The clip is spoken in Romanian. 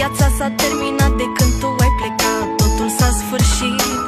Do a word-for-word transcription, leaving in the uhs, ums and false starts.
Viața s-a terminat de când tu ai plecat, totul s-a sfârșit.